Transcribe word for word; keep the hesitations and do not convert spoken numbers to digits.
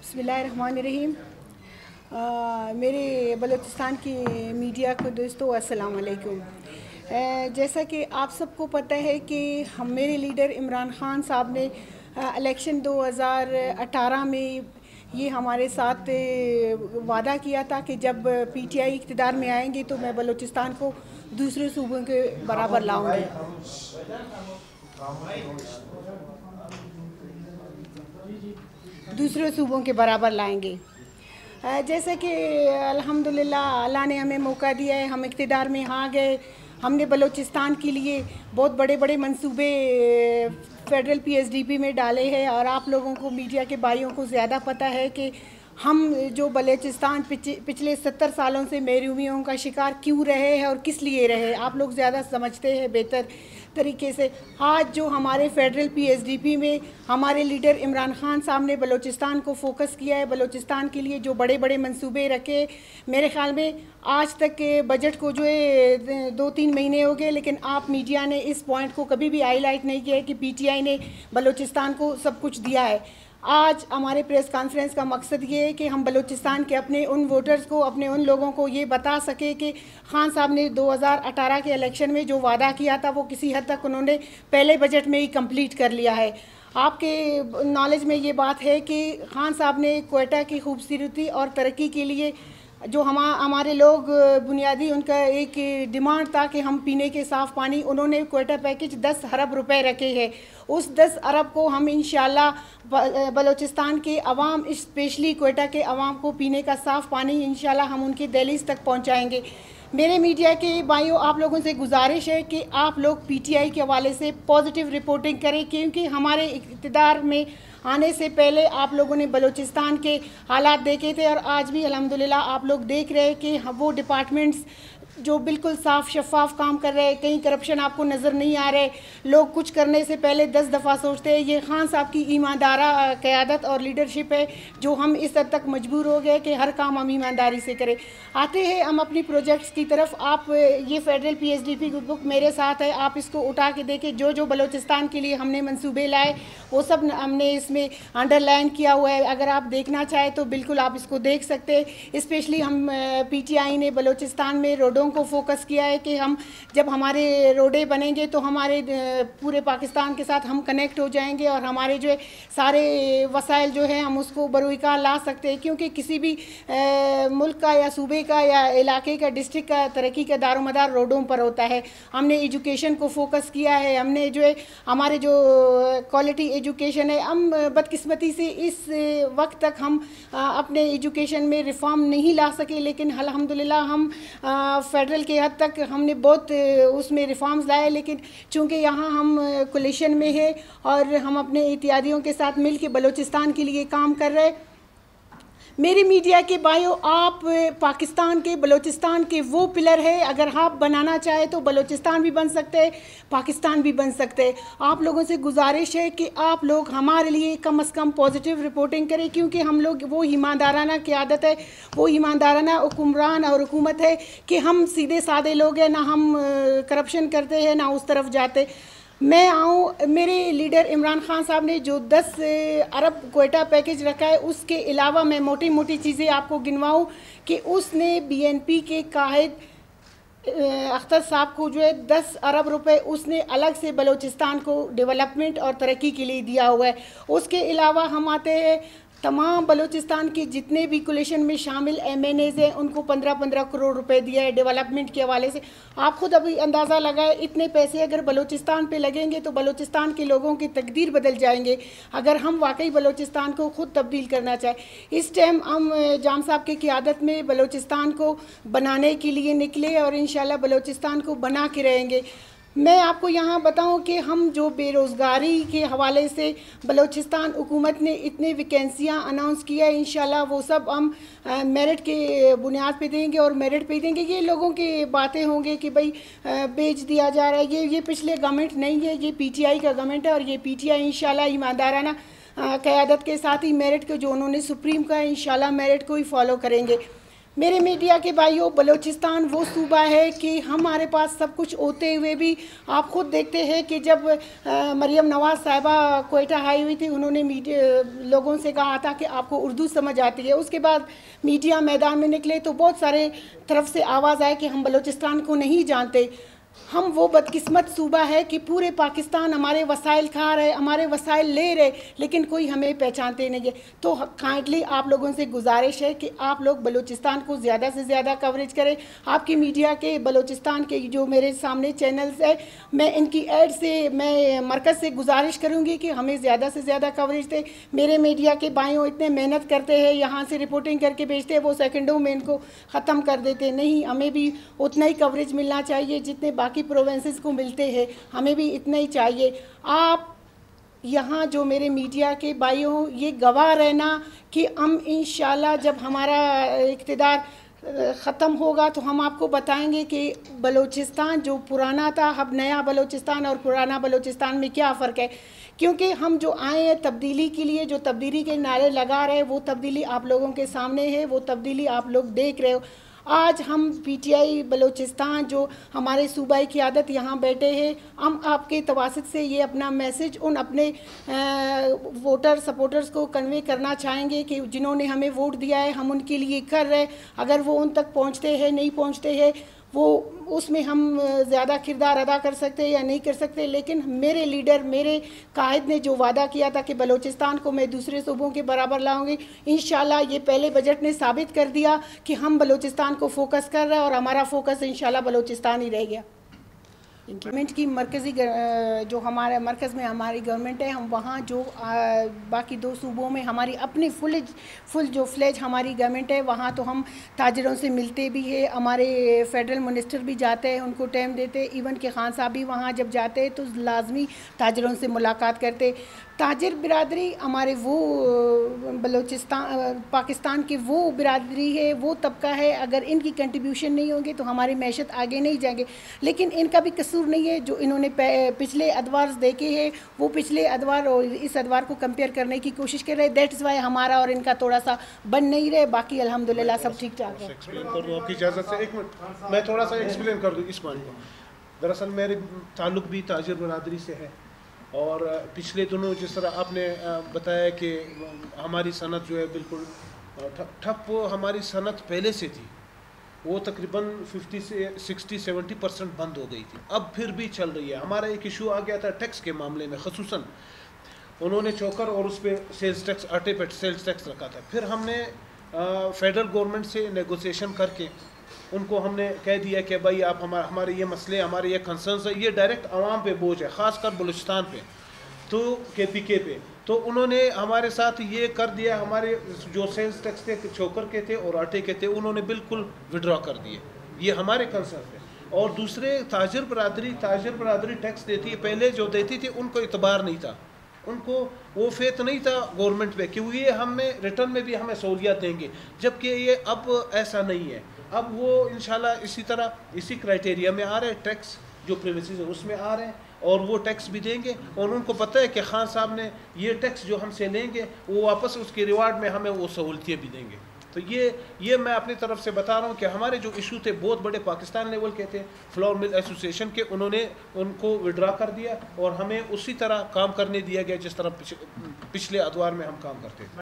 बिस्मिल्लाहिर्रहमानिर्रहीम। मेरे बलूचिस्तान की मीडिया को दोस्तों अस्सलाम वालेकुम। जैसा कि आप सबको पता है कि हम मेरे लीडर इमरान ख़ान साहब ने इलेक्शन दो हज़ार अठारह में ये हमारे साथ वादा किया था कि जब पीटीआई इक़्तिदार में आएंगे तो मैं बलूचिस्तान को दूसरे सूबों के बराबर लाऊंगी। दूसरे सूबों के बराबर लाएंगे। जैसे कि अल्हम्दुलिल्लाह अल्लाह ने हमें मौका दिया है, हम इक़्तिदार में आ गए। हमने बलूचिस्तान के लिए बहुत बड़े बड़े मंसूबे फेडरल पीएसडीपी में डाले हैं और आप लोगों को, मीडिया के भाइयों को ज़्यादा पता है कि हम जो बलूचिस्तान पिछले सत्तर सालों से महरूमियों का शिकार क्यों रहे हैं और किस लिए रहे, आप लोग ज़्यादा समझते हैं बेहतर तरीके से। आज जो हमारे फेडरल पीएसडीपी में हमारे लीडर इमरान ख़ान साहब ने बलूचिस्तान को फोकस किया है, बलूचिस्तान के लिए जो बड़े बड़े मंसूबे रखे, मेरे ख़्याल में आज तक के बजट को जो है दो तीन महीने हो गए, लेकिन आप मीडिया ने इस पॉइंट को कभी भी हाईलाइट नहीं किया है कि पीटीआई ने बलूचिस्तान को सब कुछ दिया है। आज हमारे प्रेस कॉन्फ्रेंस का मकसद ये है कि हम बलूचिस्तान के अपने उन वोटर्स को, अपने उन लोगों को ये बता सके कि खान साहब ने दो हज़ार अठारह के इलेक्शन में जो वादा किया था वो किसी हद तक उन्होंने पहले बजट में ही कंप्लीट कर लिया है। आपके नॉलेज में ये बात है कि खान साहब ने क्वेटा की खूबसूरती और तरक्की के लिए जो हम हमारे लोग बुनियादी उनका एक डिमांड था कि हम पीने के साफ़ पानी, उन्होंने क्वेटा पैकेज दस अरब रुपए रखे हैं। उस दस अरब को हम इंशाल्लाह बलूचिस्तान के अवाम, स्पेशली क्वेटा के अवाम को पीने का साफ़ पानी इंशाल्लाह हम उनकी दहलीज तक पहुंचाएंगे। मेरे मीडिया के भाइयों, आप लोगों से गुजारिश है कि आप लोग पीटीआई के हवाले से पॉजिटिव रिपोर्टिंग करें, क्योंकि हमारे इक़्तिदार में आने से पहले आप लोगों ने बलूचिस्तान के हालात देखे थे और आज भी अल्हम्दुलिल्लाह आप लोग देख रहे हैं कि वो डिपार्टमेंट्स जो बिल्कुल साफ शफाफ काम कर रहे हैं, कहीं करप्शन आपको नज़र नहीं आ रहे। लोग कुछ करने से पहले दस दफ़ा सोचते हैं। ये खान साहब की ईमानदारा क़यादत और लीडरशिप है जो हम इस हद तक मजबूर हो गए कि हर काम हम ईमानदारी से करें। आते हैं हम अपनी प्रोजेक्ट्स की तरफ। आप ये फेडरल पीएसडीपी की बुक मेरे साथ है, आप इसको उठा के देखें। जो जो बलूचिस्तान के लिए हमने मंसूबे लाए वो सब हमने इसमें अंडरलाइन किया हुआ है। अगर आप देखना चाहें तो बिल्कुल आप इसको देख सकते हैं। स्पेशली हम पीटीआई ने बलूचिस्तान में रोडों को फोकस किया है कि हम जब हमारे रोडें बनेंगे तो हमारे पूरे पाकिस्तान के साथ हम कनेक्ट हो जाएंगे और हमारे जो है सारे वसाइल जो है हम उसको बरूइकार ला सकते हैं, क्योंकि किसी भी आ, मुल्क का या सूबे का या इलाके का, डिस्ट्रिक्ट का तरक्की का दारोमदार रोडों पर होता है। हमने एजुकेशन को फोकस किया है, हमने जो है हमारे जो क्वालिटी एजुकेशन है, हम बदकिस्मती से इस वक्त तक हम आ, अपने एजुकेशन में रिफॉर्म नहीं ला सके, लेकिन अल्हम्दुलिल्लाह हम फेडरल के हद तक हमने बहुत उसमें रिफॉर्म्स लाए। लेकिन चूँकि यहाँ हम कोलिशन में है और हम अपने इत्यादियों के साथ मिल के बलूचिस्तान के लिए काम कर रहे हैं। मेरी मीडिया के भाइयों, आप पाकिस्तान के, बलूचिस्तान के वो पिलर है, अगर आप बनाना चाहे तो बलूचिस्तान भी बन सकते हैं, पाकिस्तान भी बन सकते हैं। आप लोगों से गुजारिश है कि आप लोग हमारे लिए कम अज़ कम पॉजिटिव रिपोर्टिंग करें, क्योंकि हम लोग वो ईमानदाराना क़यादत है, वो ईमानदाराना हुक्मरान और हुकूमत है कि हम सीधे साधे लोग हैं, ना हम करप्शन करते हैं ना उस तरफ जाते। मैं आऊँ, मेरे लीडर इमरान ख़ान साहब ने जो दस अरब क्वेटा पैकेज रखा है, उसके अलावा मैं मोटी मोटी चीज़ें आपको गिनवाऊँ कि उसने बीएनपी के काहिद अख्तर साहब को जो है दस अरब रुपए उसने अलग से बलूचिस्तान को डेवलपमेंट और तरक्की के लिए दिया हुआ है। उसके अलावा हम आते हैं तमाम बलूचिस्तान के जितने भी कोलिशन में शामिल एम एन एज़ हैं उनको पंद्रह पंद्रह करोड़ रुपए दिया है डेवलपमेंट के हवाले से। आप खुद अभी अंदाज़ा लगाए, इतने पैसे अगर बलूचिस्तान पे लगेंगे तो बलूचिस्तान के लोगों की तकदीर बदल जाएंगे, अगर हम वाकई बलूचिस्तान को खुद तब्दील करना चाहें। इस टाइम हम जाम साहब की क़यादत में बलूचिस्तान को बनाने के लिए निकले और इंशाल्लाह बलूचिस्तान को बना के रहेंगे। मैं आपको यहाँ बताऊँ कि हम जो बेरोज़गारी के हवाले से बलूचिस्तान हुकूमत ने इतने वैकेंसियाँ अनाउंस किया है, इंशाल्लाह वो सब हम मेरिट के बुनियाद पे देंगे और मेरिट पे देंगे। ये लोगों की बातें होंगे कि भाई बेच दिया जा रहा है, ये ये पिछले गवर्नमेंट नहीं है, ये पीटीआई का गवर्नमेंट है और ये पीटीआई इंशाल्लाह ईमानदाराना क़यादत के साथ ही मेरिट को जो उन्होंने सुप्रीम का इंशाल्लाह मेरिट को ही फॉलो करेंगे। मेरे मीडिया के भाइयों, बलूचिस्तान वो सूबा है कि हमारे पास सब कुछ होते हुए भी आप खुद देखते हैं कि जब आ, मरियम नवाज़ साहिबा क्वेटा आई हुई थी, उन्होंने मीडिया लोगों से कहा था कि आपको उर्दू समझ आती है। उसके बाद मीडिया मैदान में निकले तो बहुत सारे तरफ से आवाज़ आए कि हम बलूचिस्तान को नहीं जानते। हम वो बदकिस्मत सूबा है कि पूरे पाकिस्तान हमारे वसाइल खा रहे, हमारे वसाइल ले रहे, लेकिन कोई हमें पहचानते नहीं है। तो काइंडली आप लोगों से गुजारिश है कि आप लोग बलूचिस्तान को ज़्यादा से ज़्यादा कवरेज करें। आपकी मीडिया के बलूचिस्तान के जो मेरे सामने चैनल्स है, मैं इनकी ऐड से मैं मरकज़ से गुजारिश करूँगी कि हमें ज़्यादा से ज़्यादा कवरेज दें। मेरे मीडिया के भाइयों इतने मेहनत करते हैं, यहाँ से रिपोर्टिंग करके भेजते हैं, वो सेकंडों में इनको ख़त्म कर देते। नहीं, हमें भी उतना ही कवरेज मिलना चाहिए जितने बाकी प्रोविंसेस को मिलते हैं, हमें भी इतना ही चाहिए। आप यहाँ जो मेरे मीडिया के भाइयों, ये गवाह रहना कि हम इंशाल्लाह जब हमारा इक़्तिदार ख़त्म होगा तो हम आपको बताएंगे कि बलूचिस्तान जो पुराना था, अब नया बलूचिस्तान और पुराना बलूचिस्तान में क्या फ़र्क है। क्योंकि हम जो आए हैं तब्दीली के लिए, जो तब्दीली के नारे लगा रहे हैं, वो तब्दीली आप लोगों के सामने है, वो तब्दीली आप लोग देख रहे हो। आज हम पीटीआई बलूचिस्तान जो हमारे सूबाई क़यादत यहाँ बैठे हैं, हम आपके तवासत से ये अपना मैसेज उन अपने वोटर सपोर्टर्स को कन्वे करना चाहेंगे कि जिन्होंने हमें वोट दिया है, हम उनके लिए कर रहे हैं। अगर वो उन तक पहुँचते हैं नहीं पहुँचते हैं, वो उसमें हम ज़्यादा किरदार अदा कर सकते हैं या नहीं कर सकते, लेकिन मेरे लीडर, मेरे कायद ने जो वादा किया था कि बलूचिस्तान को मैं दूसरे सूबों के बराबर लाऊंगी, इंशाल्लाह ये पहले बजट ने साबित कर दिया कि हम बलूचिस्तान को फोकस कर रहे हैं और हमारा फोकस इंशाल्लाह बलूचिस्तान ही रह गया। गवर्नमेंट की मरकज़ी जो हमारे मरकज़ में हमारी गवर्नमेंट है, हम वहाँ जो आ, बाकी दो सूबों में हमारी अपनी फुल फुल जो फ्लेज हमारी गवर्नमेंट है, वहाँ तो हम ताजरों से मिलते भी है, हमारे फेडरल मिनिस्टर भी जाते हैं, उनको टाइम देते। इवन के खान साहब भी वहाँ जब जाते हैं तो लाजमी ताजरों से मुलाकात करते। ताजिर बिरादरी हमारे वो बलूचिस्तान पाकिस्तान की वो बिरादरी है, वो तबका है, अगर इनकी कंट्रीब्यूशन नहीं होगी तो हमारी मैशत आगे नहीं जाएंगे। लेकिन इनका भी कसूर नहीं है, जो इन्होंने पिछले अदवार देखे हैं, वो पिछले अदवार और इस अदवार को कंपेयर करने की कोशिश कर रहे हैं। दैट्स वाई हमारा और इनका थोड़ा सा बन नहीं रहे। बाकी अल्हम्दुलिल्लाह सब ठीक ठाक है। आपकी इजाज़त से एक मिनट मैं थोड़ा सा एक्सप्लेन कर दूँ इस पॉइंट को। दरअसल मेरे ताल्लुक़ भी ताजिर बिरादरी से है, और पिछले दिनों जिस तरह आपने बताया कि हमारी सनत जो है बिल्कुल ठप, हमारी सनत पहले से थी, वो तकरीबन फिफ्टी से सिक्सटी सेवेंटी परसेंट बंद हो गई थी, अब फिर भी चल रही है। हमारा एक इशू आ गया था टैक्स के मामले में, ख़ुसूसन उन्होंने चोकर और उस पर सेल्स टैक्स, आटे पे सेल्स टैक्स रखा था। फिर हमने फेडरल गवर्नमेंट से नेगोशिएशन करके उनको हमने कह दिया कि भाई आप हमारे हमारे ये मसले, हमारे ये कंसर्न्स है, ये डायरेक्ट आवाम पे बोझ है, ख़ासकर बलूचिस्तान पे, तो के पी के पे। तो उन्होंने हमारे साथ ये कर दिया, हमारे जो सेल्स टैक्स थे चोकर के थे और आटे के थे, उन्होंने बिल्कुल विड्रॉ कर दिए। ये हमारे कंसर्न थे। और दूसरे ताजिर बरादरी ताजिर बरादरी टैक्स देती है, पहले जो देती थी उनको इतबार नहीं था, उनको वो फेथ नहीं था गवर्नमेंट पे कि ये हमें रिटर्न में भी हमें सहूलियत देंगे, जबकि ये अब ऐसा नहीं है। अब वो इंशाल्लाह इसी तरह इसी क्राइटेरिया में आ रहे हैं, टैक्स जो प्रेमिसेस है उसमें आ रहे हैं, और वो टैक्स भी देंगे। और उनको पता है कि खान साहब ने ये टैक्स जो हमसे लेंगे वो वापस उसके रिवार्ड में हमें वो सहूलतें भी देंगे। तो ये ये मैं अपनी तरफ से बता रहा हूँ कि हमारे जो इशू थे बहुत बड़े पाकिस्तान लेवल के थे, फ्लोर मिल एसोसिएशन के, उन्होंने उनको विड्रा कर दिया और हमें उसी तरह काम करने दिया गया जिस तरह पिछले अदवार में हम काम करते थे।